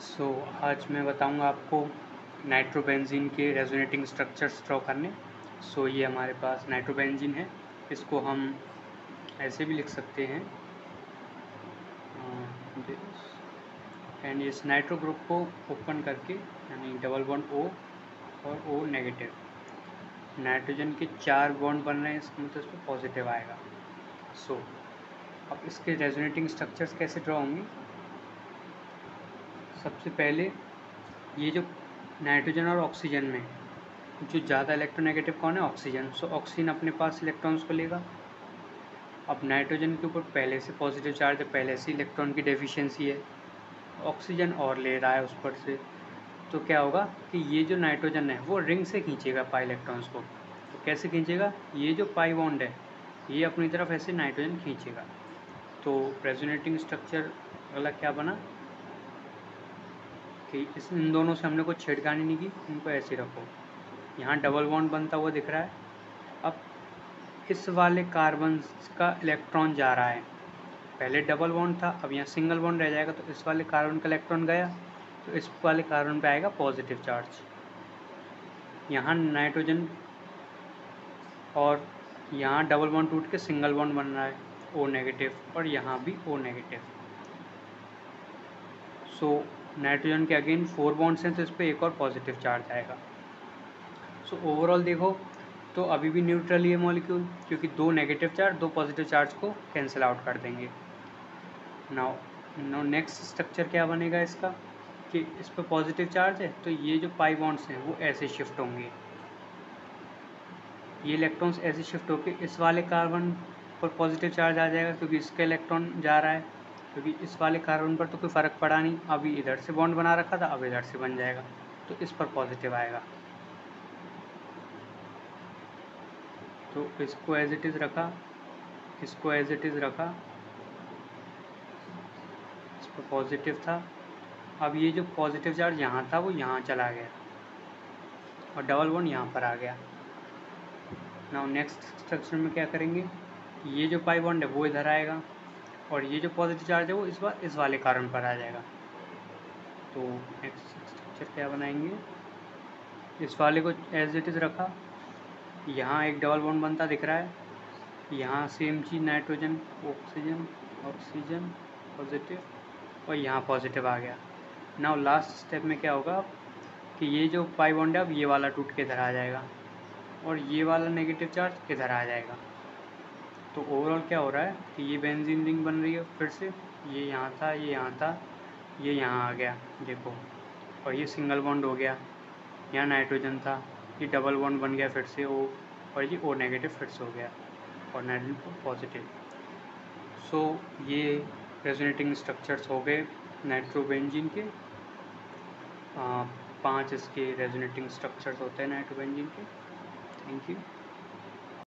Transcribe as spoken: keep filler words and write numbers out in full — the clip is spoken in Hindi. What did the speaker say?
सो so, आज मैं बताऊंगा आपको नाइट्रोबेंजीन के रेजोनेटिंग स्ट्रक्चर्स ड्रॉ करने। सो so, ये हमारे पास नाइट्रोबेंजीन है, इसको हम ऐसे भी लिख सकते हैं एंड इस नाइट्रो ग्रुप को ओपन करके यानी डबल बॉन्ड ओ और ओ नेगेटिव, नाइट्रोजन के चार बॉन्ड बन रहे हैं, इसका मतलब इस पर पॉजिटिव आएगा। सो so, अब इसके रेजोनेटिंग स्ट्रक्चर्स कैसे ड्रॉ होंगे। सबसे पहले ये जो नाइट्रोजन और ऑक्सीजन में जो ज़्यादा इलेक्ट्रोनेगेटिव कौन है, ऑक्सीजन। सो ऑक्सीजन अपने पास इलेक्ट्रॉन्स को लेगा। अब नाइट्रोजन के ऊपर पहले से पॉजिटिव चार्ज है, पहले से इलेक्ट्रॉन की डेफिशिएंसी है, ऑक्सीजन और ले रहा है उस पर से, तो क्या होगा कि ये जो नाइट्रोजन है वो रिंग से खींचेगा पाई इलेक्ट्रॉन्स को। तो कैसे खींचेगा, ये जो पाई बॉन्ड है ये अपनी तरफ ऐसे नाइट्रोजन खींचेगा। तो रेजोनेटिंग स्ट्रक्चर अगला क्या बना कि इस इन दोनों से हमने कोई छेड़खानी नहीं की, इनको ऐसे रखो। यहाँ डबल बॉन्ड बनता हुआ दिख रहा है। अब इस वाले कार्बन का इलेक्ट्रॉन जा रहा है, पहले डबल बॉन्ड था, अब यहाँ सिंगल बॉन्ड रह जाएगा, तो इस वाले कार्बन का इलेक्ट्रॉन गया, तो इस वाले कार्बन पे आएगा पॉजिटिव चार्ज। यहाँ नाइट्रोजन और यहाँ डबल बॉन्ड टूट के सिंगल बॉन्ड बन रहा है, ओ नेगेटिव, और यहाँ भी ओ नेगेटिव। सो नाइट्रोजन के अगेन फोर बॉन्ड्स हैं, तो इस पर एक और पॉजिटिव चार्ज आएगा। सो ओवरऑल देखो तो अभी भी न्यूट्रल ही है मॉलिक्यूल, क्योंकि दो नेगेटिव चार्ज दो पॉजिटिव चार्ज को कैंसिल आउट कर देंगे। नाउ नाउ नेक्स्ट स्ट्रक्चर क्या बनेगा इसका कि इस पर पॉजिटिव चार्ज है, तो ये जो पाई बॉन्ड्स हैं वो ऐसे शिफ्ट होंगे, ये इलेक्ट्रॉन्स ऐसे शिफ्ट होकर इस वाले कार्बन पर पॉजिटिव चार्ज आ जाएगा, क्योंकि इसका इलेक्ट्रॉन जा रहा है, क्योंकि इस वाले कार्बन पर तो कोई फ़र्क पड़ा नहीं, अभी इधर से बॉन्ड बना रखा था, अब इधर से बन जाएगा, तो इस पर पॉजिटिव आएगा। तो इसको एज इट इज़ रखा, इसको एज इट इज़ रखा, इस पर पॉजिटिव था। अब ये जो पॉजिटिव चार्ज यहाँ था वो यहाँ चला गया और डबल बॉन्ड यहाँ पर आ गया। नाउ नेक्स्ट स्ट्रक्चर में क्या करेंगे, ये जो पाई बॉन्ड है वो इधर आएगा और ये जो पॉजिटिव चार्ज है वो इस बार इस वाले कार्बन पर आ जाएगा। तो नेक्स्ट स्ट्रक्चर क्या बनाएंगे, इस वाले को एज इट इज़ रखा, यहाँ एक डबल बॉन्ड बनता दिख रहा है, यहाँ सेम चीज़ नाइट्रोजन ऑक्सीजन ऑक्सीजन पॉजिटिव, और यहाँ पॉजिटिव आ गया। नाउ लास्ट स्टेप में क्या होगा कि ये जो पाई बॉन्ड है अब ये वाला टूट के इधर आ जाएगा और ये वाला नेगेटिव चार्ज इधर आ जाएगा। तो ओवरऑल क्या हो रहा है कि ये बेंजीन रिंग बन रही है फिर से, ये यहाँ था, ये यहाँ था, ये यहाँ आ गया देखो, और ये सिंगल बॉन्ड हो गया, यहाँ नाइट्रोजन था, ये डबल बॉन्ड बन गया फिर से ओ, और ये ओ नेगेटिव फिर से हो गया और नाइट्रोजन पॉजिटिव। सो ये रेजोनेटिंग स्ट्रक्चर्स हो गए नाइट्रोबेंजीन के। आ, पांच इसके रेजोनेटिंग स्ट्रक्चर्स होते हैं नाइट्रोबेंजीन के। Thank you.